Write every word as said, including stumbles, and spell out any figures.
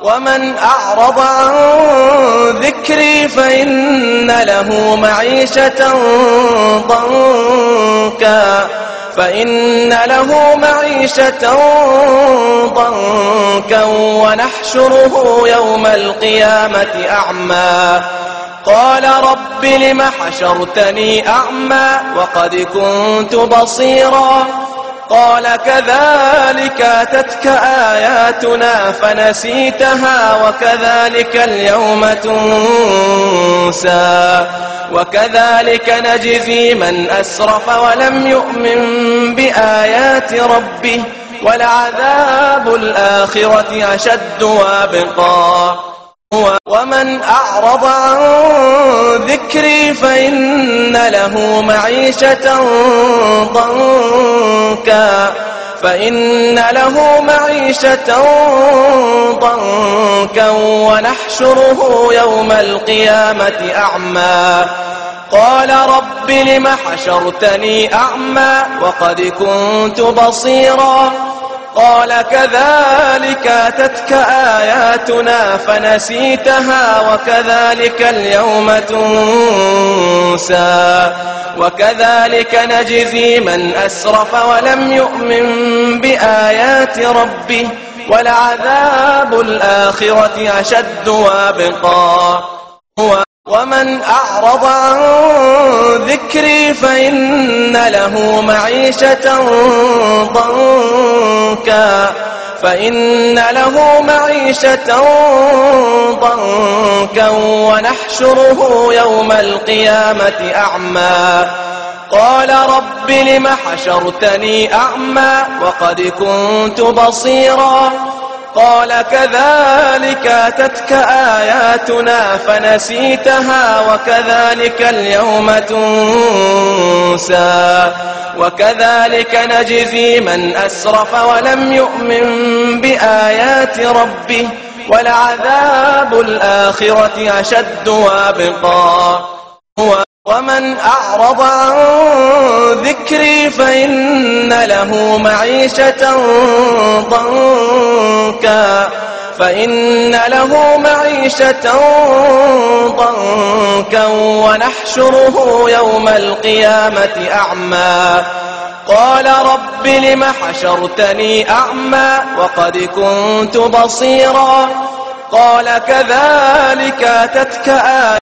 ومن أعرض عن ذكري فإن له معيشة ضنكا فإن له معيشة ضنكا ونحشره يوم القيامة أعمى قال رب لم حشرتني أعمى وقد كنت بصيرا قال كذلك أتتك آياتنا فنسيتها وكذلك اليوم تنسى وكذلك نجزي من أسرف ولم يؤمن بآيات ربه ولعذاب الآخرة أشد وأبقى ومن أعرض عن ذكري فإن له معيشة ضنكا فإن له معيشة ضنكا ونحشره يوم القيامة أعمى قال رب لم حشرتني أعمى وقد كنت بصيرا قال كذلك أتتك آياتنا فنسيتها وكذلك اليوم تنسى وكذلك نجزي من أسرف ولم يؤمن بآيات ربه ولعذاب الآخرة أشد وأبقى ومن أعرض عن ذكري فإن له معيشة ضنكا فإن له معيشة ضنكا ونحشره يوم القيامة أعمى قال رب لم حشرتني أعمى وقد كنت بصيرا قال كذلك أتتك آياتنا فنسيتها وكذلك اليوم تنسى وكذلك نجزي من أسرف ولم يؤمن بآيات ربه ولعذاب الآخرة أشد وأبقى ومن أعرض عن ذكري فإن له معيشة ضنكا فإن له معيشة ضنكا ونحشره يوم القيامة أعمى قال رب لم حشرتني أعمى وقد كنت بصيرا قال كذلك أتتك آياتنا